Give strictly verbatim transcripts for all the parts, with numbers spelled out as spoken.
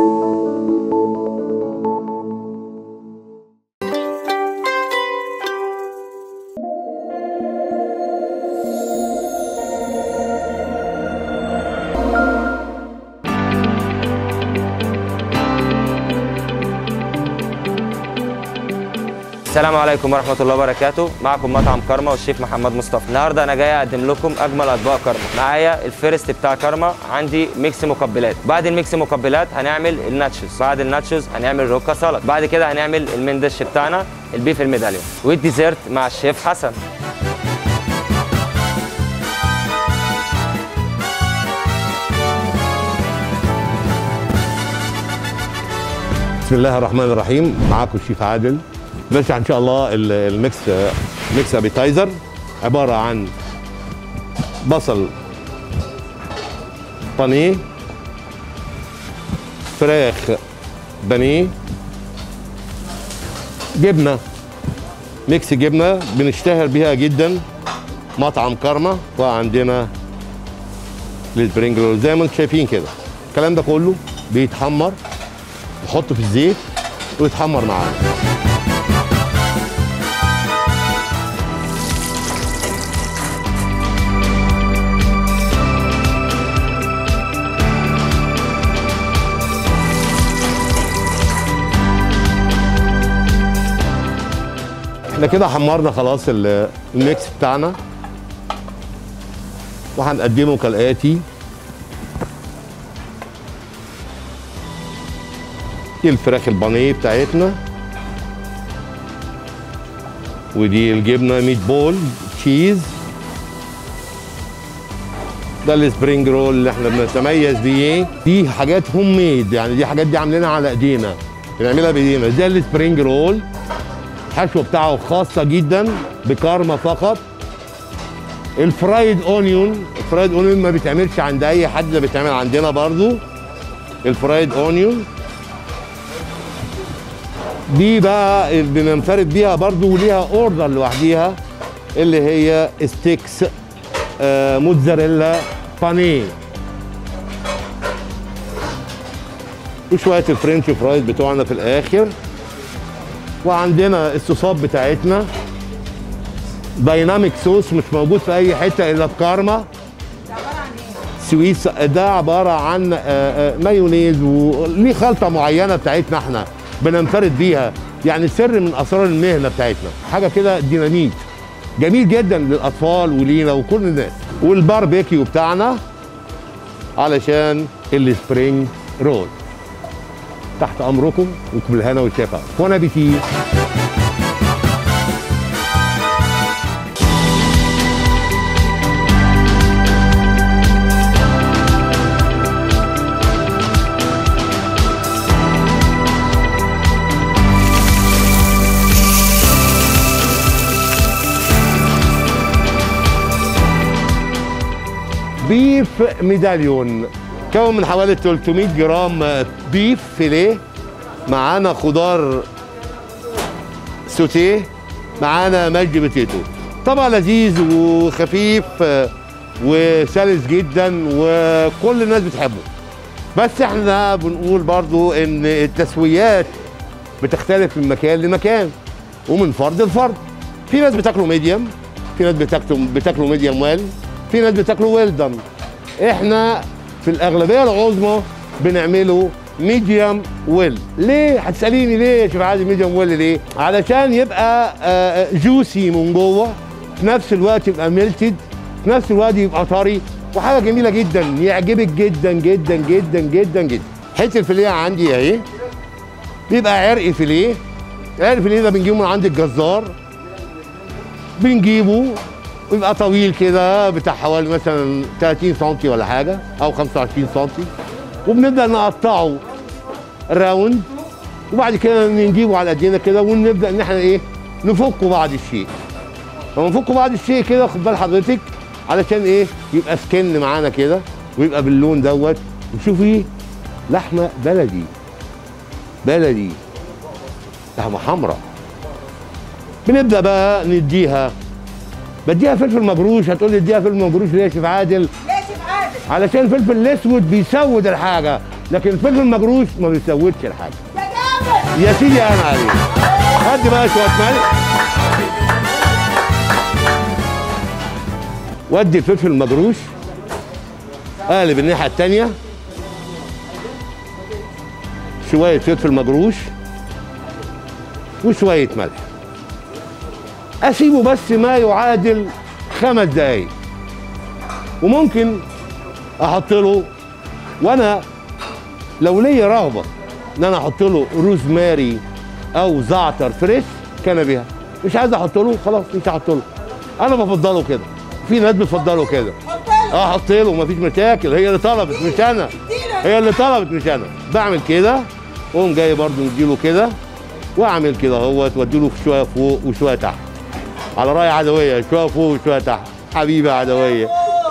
السلام عليكم ورحمة الله وبركاته. معكم مطعم كارما والشيف محمد مصطفى. النهارده أنا جاي أقدم لكم أجمل أطباق كارما. معايا الفيرست بتاع كارما، عندي ميكس مقبلات. بعد الميكس مقبلات هنعمل الناتشوز، بعد الناتشوز هنعمل روكا سلطة، بعد كده هنعمل المين ديش بتاعنا البيف الميداليون، والديزرت مع الشيف حسن. بسم الله الرحمن الرحيم. معاكم الشيف عادل. بس ان شاء الله الميكس ميكس ابيتايزر عباره عن بصل بانيه، فراخ بانيه، جبنه، ميكس جبنه بنشتهر بيها جدا مطعم كارما، وعندنا السبرينج رول زي ما انتم شايفين كده. الكلام ده كله بيتحمر، نحطه في الزيت ويتحمر معانا. احنا كده حمرنا خلاص الميكس بتاعنا، وهنقدمه كالآتي. دي الفراخ البانيه بتاعتنا، ودي الجبنه ميت بول تشيز، ده السبرينج رول اللي احنا بنتميز بيه. دي حاجات هوم ميد، يعني دي حاجات دي عاملينها على ايدينا، بنعملها بايدينا. ده السبرينج رول، الحشوه بتاعه خاصه جدا بكارما فقط. الفرايد اونيون، الفرايد اونيون ما بيتعملش عند اي حد، ده بيتعمل عندنا برضو. الفرايد اونيون دي بقى بننفرد بيها برضو، وليها اوردر لوحديها اللي هي ستيكس آه موتزاريلا بانيه، وشويه الفرنش فرايز بتوعنا في الاخر. وعندنا الصوصات بتاعتنا دايناميك صوص مش موجود في اي حته الا في كارما. ده عباره عن ايه؟ سويس، ده عباره عن مايونيز وليه خلطه معينه بتاعتنا احنا بننفرد بيها، يعني سر من اسرار المهنه بتاعتنا. حاجه كده ديناميت جميل جدا للاطفال ولينا وكل الناس. والباربيكيو بتاعنا علشان السبرينج رول. تحت امركم وكم الهنا والشفا. بون ابيتي. بيف ميداليون كون من حوالي ثلاثمية جرام بيف فيليه، معانا خضار سوتيه، معانا ماجي بوتيتو. طبعا لذيذ وخفيف وسلس جدا وكل الناس بتحبه. بس احنا بنقول برضو ان التسويات بتختلف من مكان لمكان ومن فرد لفرد. في ناس بتاكله ميديم، في ناس بتاكله بتاكله ميديم ويل، في ناس بتاكله ويل دان. احنا في الاغلبيه العظمى بنعمله ميديم ويل. ليه؟ هتساليني ليه يا شيف عادل ميديم ويل ليه؟ علشان يبقى جوسي من جوه، في نفس الوقت يبقى ميلتد، في نفس الوقت يبقى طري، وحاجه جميله جدا يعجبك جدا جدا جدا جدا جدا. حته الفيليه عندي اهي، بيبقى عرق فيليه. عرق الفيليه ده بنجيبه من عند الجزار، بنجيبه ويبقى طويل كده بتاع حوالي مثلا ثلاثين سنتي ولا حاجه او خمسة وعشرين سنتي، وبنبدا نقطعه راوند، وبعد كده نجيبه على ايدينا كده ونبدا ان احنا ايه نفكه بعض الشيء. لما نفكه بعض الشيء كده خد بال حضرتك علشان ايه يبقى سكن معانا كده ويبقى باللون دوت. وشوفي لحمه بلدي بلدي، لحمه حمراء. بنبدا بقى نديها، بديها فلفل مجروش. هتقول لي اديها فلفل مجروش ليه يا شيف عادل؟ ليه يا شيف عادل؟ علشان الفلفل الاسود بيسود الحاجه، لكن الفلفل المجروش ما بيسودش الحاجه. يا جامد يا سيدي انا عليك. هدي بقى شويه ملح وادي الفلفل المجروش، اقلب الناحيه الثانيه، شويه فلفل مجروش وشويه ملح، اسيبه بس ما يعادل خمس دقايق، وممكن احط له، وانا لو ليا رغبه ان انا احط له روزماري او زعتر فريش كان بها، مش عايز احط له خلاص مش هحط له، انا بفضله كده، في ناس بتفضله كده. حط له اه احط له مفيش مشاكل، هي اللي طلبت مش انا، هي اللي طلبت مش انا. بعمل كده واقوم جاي برضو مديله كده واعمل كده اهوت، واديله شويه فوق وشويه تحت، على راي عدويه، شويه فوق وشويه تحت. حبيبي عدويه.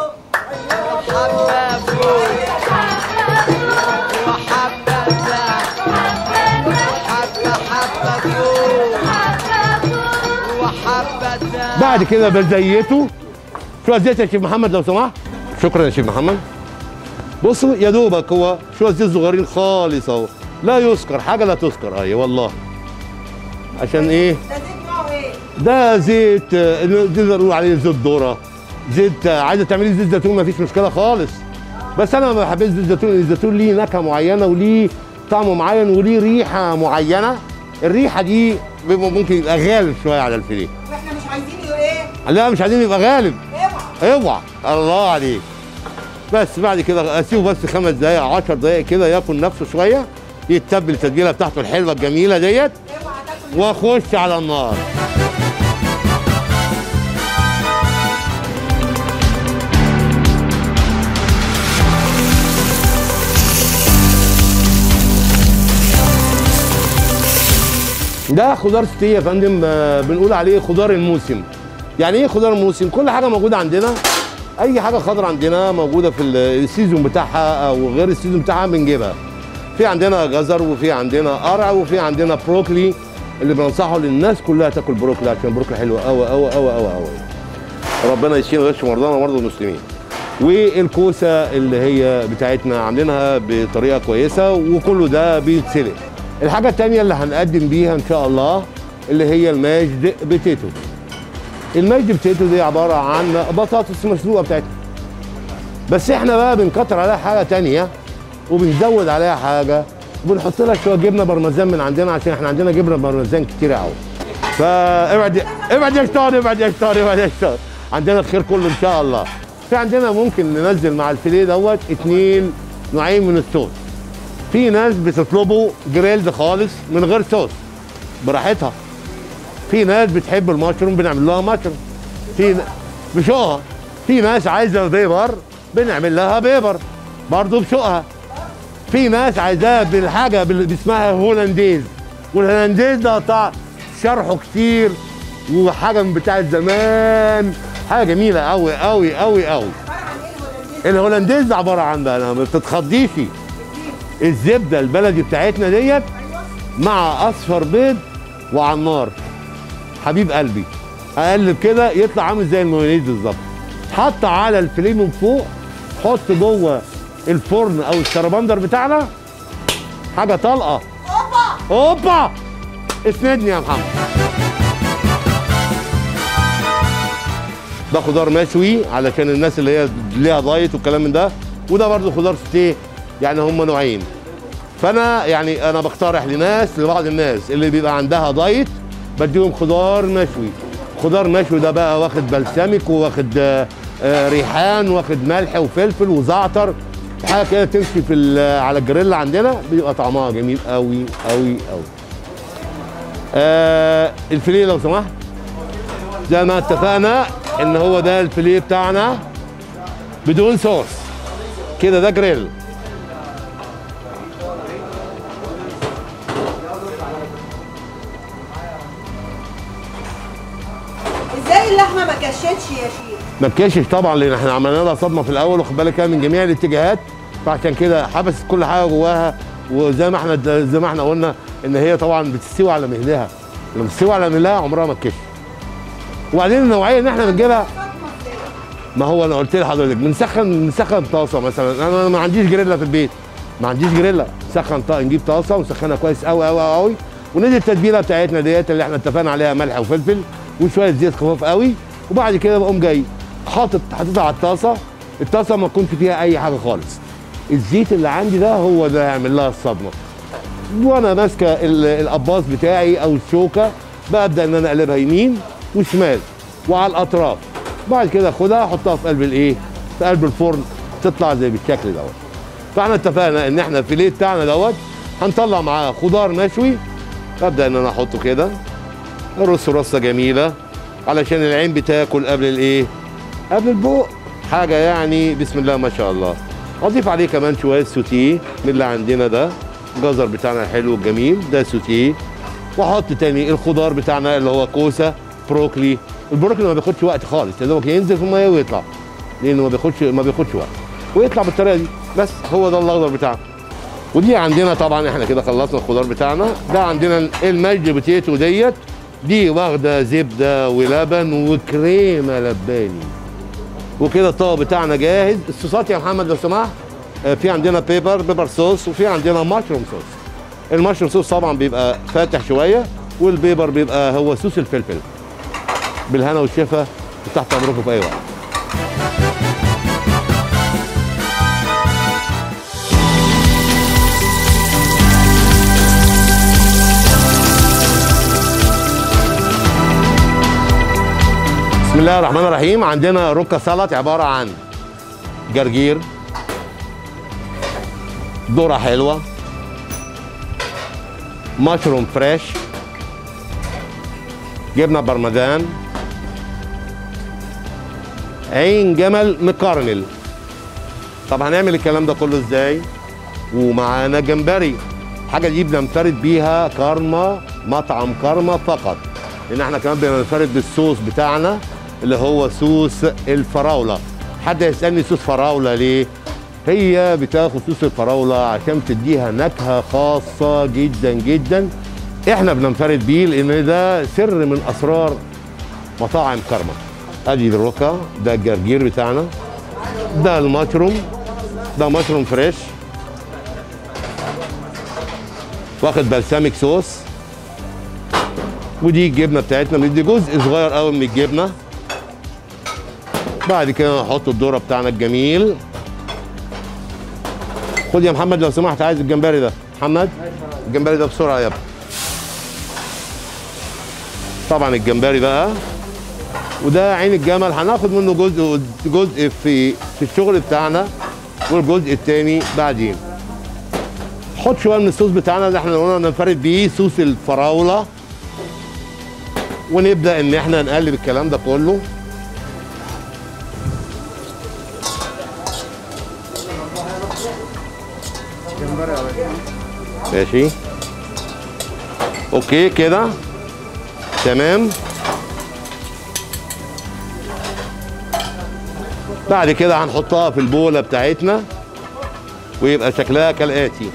بعد كده بزيته شويه زيت يا شيخ محمد لو سمحت. شكرا يا شيخ محمد. بصوا يا دوبك هو شويه زيت صغيرين خالص اهو، لا يذكر حاجه، لا تذكر اهي والله. عشان ايه؟ ده زيت نوعه ايه؟ ده زيت آه، نقدر نقول عليه زيت ذره، زيت آه، عايزه تعملي زيت زيتون مفيش مشكله خالص، بس انا ما بحبش زيت الزيتون، الزيتون ليه نكهه معينه وليه طعم معين وليه ريحه معينه، الريحه دي بيبقى ممكن يبقى غالب شويه على الفيليه. واحنا مش عايزين ايه؟ لا مش عايزين يبقى غالب. اوعى اوعى الله عليك. بس بعد كده اسيبه بس خمس دقايق عشر دقايق كده ياكل نفسه شويه، يتبل التتبيله بتاعته الحلوه الجميله ديت، اوعى تاكل واخش على النار. ده خضار ستيه يا فندم، آه، بنقول عليه خضار الموسم. يعني ايه خضار الموسم؟ كل حاجه موجوده عندنا، اي حاجه خضراء عندنا موجوده في السيزون بتاعها او غير السيزون بتاعها بنجيبها. في عندنا جزر وفي عندنا قرع وفي عندنا بروكلي، اللي بننصحه للناس كلها تاكل بروكلي عشان البروكلي حلو قوي قوي قوي قوي قوي. ربنا يشفينا ويشفي مرضانا ومرضى المسلمين. والكوسه اللي هي بتاعتنا عاملينها بطريقه كويسه، وكله ده بيتسلق. الحاجه الثانيه اللي هنقدم بيها ان شاء الله اللي هي الماجد بوتيتو. الماجد بوتيتو دي عباره عن بطاطس مسلوقه بتاعتنا، بس احنا بقى بنكتر عليها حاجه ثانيه وبنزود عليها حاجه، وبنحط لها شويه جبنه بارميزان من عندنا عشان احنا عندنا جبنه بارميزان كتير قوي. فابعد ابعد يا شطار، ابعد يا شطار، ابعد يا شطار. عندنا الخير كله ان شاء الله. في عندنا ممكن ننزل مع الفيليه دوت اتنين نوعين من الصوص. في ناس بتطلبه جريلد خالص من غير صوص براحتها. في ناس بتحب المشروم بنعمل لها مشروم. في بشوقها. في ناس عايزه بيبر بنعمل لها بيبر برضه بشوقها. في ناس عايزاها بالحاجه اللي اسمها هولنديز، والهولنديز ده طع شرحه كتير وحاجه من بتاعه زمان، حاجه جميله قوي قوي قوي قوي. الهولنديز عباره عن بقى ما بتتخضيش الزبده البلدي بتاعتنا ديت مع اصفر بيض وعلى النار. حبيب قلبي اقلب كده يطلع عامل زي المايونيز بالظبط. حط على الفيليه من فوق، حط جوه الفرن او الشربندر بتاعنا حاجه طلقه. اوبا اوبا اسندني يا محمد. ده خضار مشوي علشان الناس اللي هي ليها دايت والكلام من ده، وده برضه خضار ستيه، يعني هم نوعين. فانا يعني انا بقترح لناس لبعض الناس اللي بيبقى عندها دايت بديهم خضار مشوي. خضار مشوي ده بقى واخد بلسمك وواخد آه، آه، ريحان واخد ملح وفلفل وزعتر، حاجه كده تمشي في على الجريل عندنا بيبقى طعمها جميل قوي قوي قوي. آه الفيليه لو سمحت، زي ما اتفقنا ان هو ده الفيليه بتاعنا بدون صوص كده، ده جريل. ازاي اللحمه ما كشتش يا شيخ؟ ما تكشش طبعا لان احنا عملنا لها صدمه في الاول، واخد بالك من جميع الاتجاهات، فعشان كده حبست كل حاجه جواها. وزي ما احنا زي ما احنا قلنا ان هي طبعا بتستوي على مهلها، لما تستوي على مهلها عمرها ما تكش. وبعدين النوعيه اللي احنا بنجيبها، ما هو انا قلت لحضرتك بنسخن بنسخن طاسه مثلا. انا ما عنديش جريلا في البيت، ما عنديش جريلا، سخن طاقه، نجيب طاسه ونسخنها كويس قوي قوي قوي، وننزل التتبيله بتاعتنا ديت اللي احنا اتفقنا عليها، ملح وفلفل وشويه زيت خفاف قوي، وبعد كده بقوم جاي حاطط حاططها على الطاسه. الطاسه ما تكونش فيها اي حاجه خالص، الزيت اللي عندي ده هو ده يعمل لها الصدمه، وانا ماسكه القباص بتاعي او الشوكه ببدا ان انا اقلبها يمين وشمال وعلى الاطراف. بعد كده اخدها احطها في قلب الايه؟ في قلب الفرن، تطلع زي بالشكل دوت. فاحنا اتفقنا ان احنا الفيليه بتاعنا دوت هنطلع معاه خضار مشوي، ابدا ان انا احطه كده، ارص رصه جميله علشان العين بتاكل قبل الايه؟ قبل البوق، حاجه يعني بسم الله ما شاء الله. اضيف عليه كمان شويه سوتيه من اللي عندنا ده، الجزر بتاعنا الحلو الجميل ده سوتيه، واحط تاني الخضار بتاعنا اللي هو كوسه، بروكلي. البروكلي ما بياخدش وقت خالص، يا دوبك ينزل في الميه ويطلع، لانه ما بياخدش ما بياخدش وقت، ويطلع بالطريقه دي بس. هو ده الاخضر بتاعنا. ودي عندنا طبعا احنا كده خلصنا الخضار بتاعنا. ده عندنا الماجد بوتيتو ديت، دي واخده زبده ولبن وكريمه لباني. وكده الطبق بتاعنا جاهز. الصوصات يا محمد لو سمحت، في عندنا بيبر بيبر صوص، وفي عندنا مشروم صوص. المشروم صوص طبعا بيبقى فاتح شويه، والبيبر بيبقى هو صوص الفلفل. بالهنا والشفا، وتحت امركم في اي وقت. بسم الله الرحمن الرحيم. عندنا روكا سلطه عباره عن جرجير، ذره حلوه، مشروم فريش، جبنه برمجان، عين جمل مكرمل. طب هنعمل الكلام ده كله ازاي؟ ومعانا جمبري. الحاجه دي بننفرد بيها كارما، مطعم كارما فقط، لان احنا كمان بننفرد بالصوص بتاعنا اللي هو صوص الفراوله. حد يسالني صوص فراوله ليه؟ هي بتاخد صوص الفراوله عشان تديها نكهه خاصه جدا جدا، احنا بننفرد بيه لان ده سر من اسرار مطاعم كارما. ادي الروكا، ده الجرجير بتاعنا، ده المشروم، ده مشروم فريش واخد بلساميك صوص، ودي الجبنه بتاعتنا، بندي جزء صغير قوي من الجبنه. بعد كده نحط الذره بتاعنا الجميل. خد يا محمد لو سمحت، عايز الجمبري ده. محمد الجمبري ده بسرعه يا ابني. طبعا الجمبري بقى، وده عين الجمل هناخد منه جزء جزء في في الشغل بتاعنا، والجزء الثاني بعدين. حط شويه من الصوص بتاعنا اللي احنا قلنا ننفرد بيه، صوص الفراوله، ونبدا ان احنا نقلب الكلام ده كله. ماشي اوكي كده تمام. بعد كده هنحطها في البوله بتاعتنا، ويبقى شكلها كالاتي.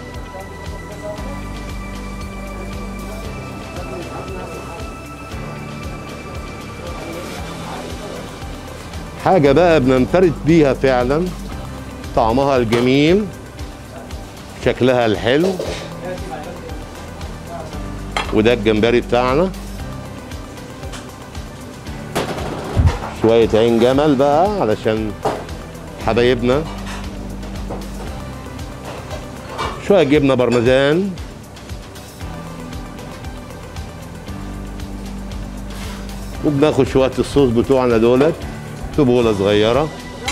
حاجه بقى بننفرد بيها فعلا، طعمها الجميل، شكلها الحلو. وده الجمبري بتاعنا، شوية عين جمل بقى علشان حبايبنا، شوية جبنة برمجان، وبناخد شوية الصوص بتوعنا دولت في بولة صغيرة،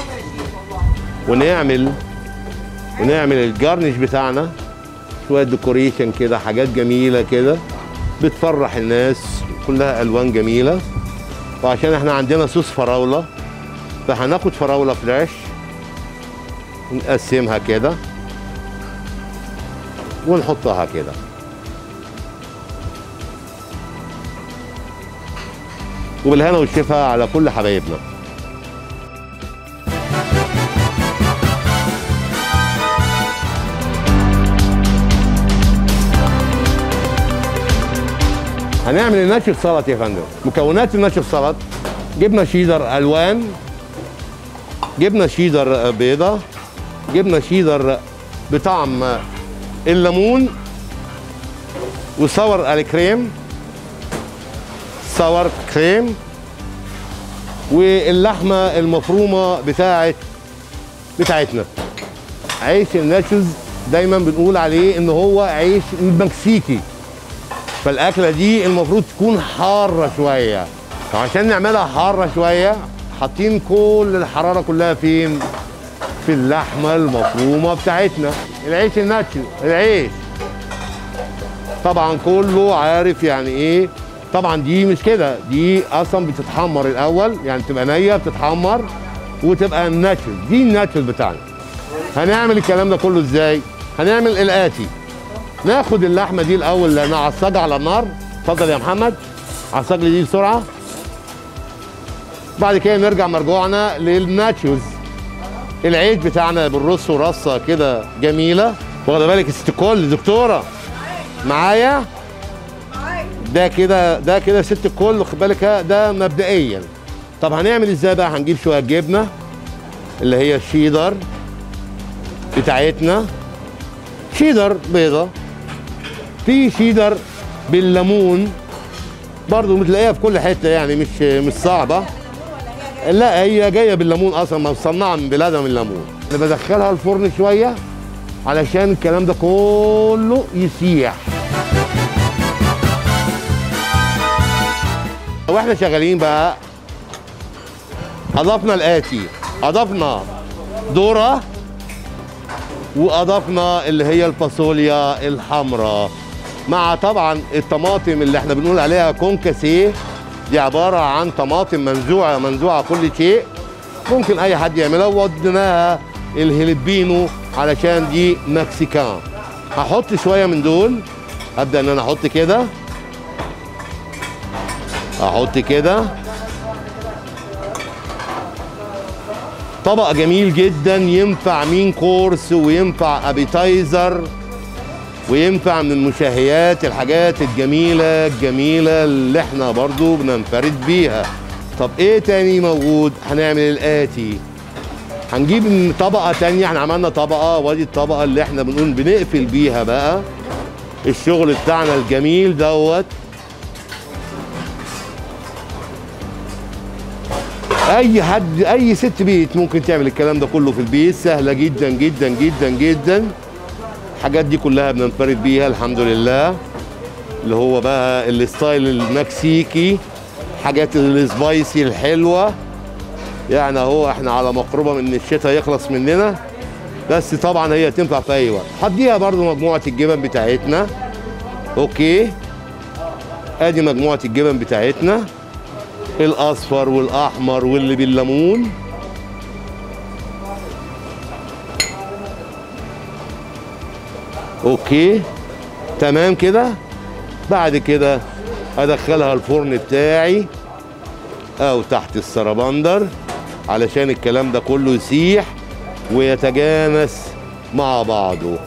ونعمل ونعمل الجارنش بتاعنا، شوية ديكوريشن كده، حاجات جميلة كده بتفرح الناس، كلها ألوان جميلة. وعشان احنا عندنا صوص فراولة، فهناخد فراولة فريش نقسمها كده ونحطها كده، وبالهنا والشفا على كل حبايبنا. هنعمل الناشف سلطه يا فندم. مكونات الناشف سلطه: جبنه شيدر الوان، جبنه شيدر بيضه، جبنه شيدر بطعم الليمون وساور الكريم، ساور كريم، واللحمه المفرومه بتاعت بتاعتنا. عيش الناتشوز دايما بنقول عليه ان هو عيش مكسيكي، فالاكله دي المفروض تكون حاره شويه، وعشان نعملها حاره شويه حاطين كل الحراره كلها فين؟ في اللحمه المفرومه بتاعتنا. العيش الناتشوز العيش طبعا كله عارف يعني ايه. طبعا دي مش كده، دي اصلا بتتحمر الاول، يعني تبقى نيه بتتحمر وتبقى الناتشوز. دي الناتشوز بتاعنا. هنعمل الكلام ده كله ازاي؟ هنعمل الاتي: ناخد اللحمه دي الاول لانها عصاجه على النار. اتفضل يا محمد، عصاج لي دي بسرعه. بعد كده نرجع مرجوعنا للناتشوز. العيش بتاعنا بالرص ورصه كده جميله. واخده بالك يا ست الكل؟ دكتوره معايا؟ ده كده ده كده ست الكل، واخد بالك؟ ده مبدئيا. طب هنعمل ازاي بقى؟ هنجيب شويه جبنه اللي هي الشيدر بتاعتنا، شيدر بيضه، في شيدر بالليمون برضو بتلاقيها في كل حته، يعني مش مش صعبه. لا هي جايه بالليمون اصلا، مصنعه من بلادها من الليمون. انا بدخلها الفرن شويه علشان الكلام ده كله يسيح. واحنا شغالين بقى اضفنا الاتي: اضفنا ذره، واضفنا اللي هي الفاصوليا الحمراء، مع طبعا الطماطم اللي احنا بنقول عليها كونكاسيه. دي عباره عن طماطم منزوعه منزوعه كل شيء، ممكن اي حد يعملها. ووديناها الهيلبينو علشان دي مكسيكان. هحط شويه من دول، ابدا ان انا احط كده، احط كده. طبق جميل جدا، ينفع مين كورس وينفع ابيتايزر وينفع من المشاهيات، الحاجات الجميله الجميله اللي احنا برضو بننفرد بيها. طب ايه تاني موجود؟ هنعمل الاتي: هنجيب طبقه تانيه. احنا عملنا طبقه، وادي الطبقه اللي احنا بنقول بنقفل بيها بقى الشغل بتاعنا الجميل دوت. اي حد اي ست بيت ممكن تعمل الكلام ده كله في البيت، سهله جدا جدا جدا جدا. الحاجات دي كلها بننفرد بيها الحمد لله، اللي هو بقى الستايل المكسيكي، حاجات السبايسي الحلوه. يعني اهو احنا على مقربه من الشتاء يخلص مننا، بس طبعا هي تنفع في اي وقت. هديها برضو مجموعه الجبن بتاعتنا. اوكي، ادي مجموعه الجبن بتاعتنا، الاصفر والاحمر واللي بالليمون. اوكي تمام كده. بعد كده ادخلها الفرن بتاعي او تحت السربندر علشان الكلام ده كله يسيح ويتجانس مع بعضه.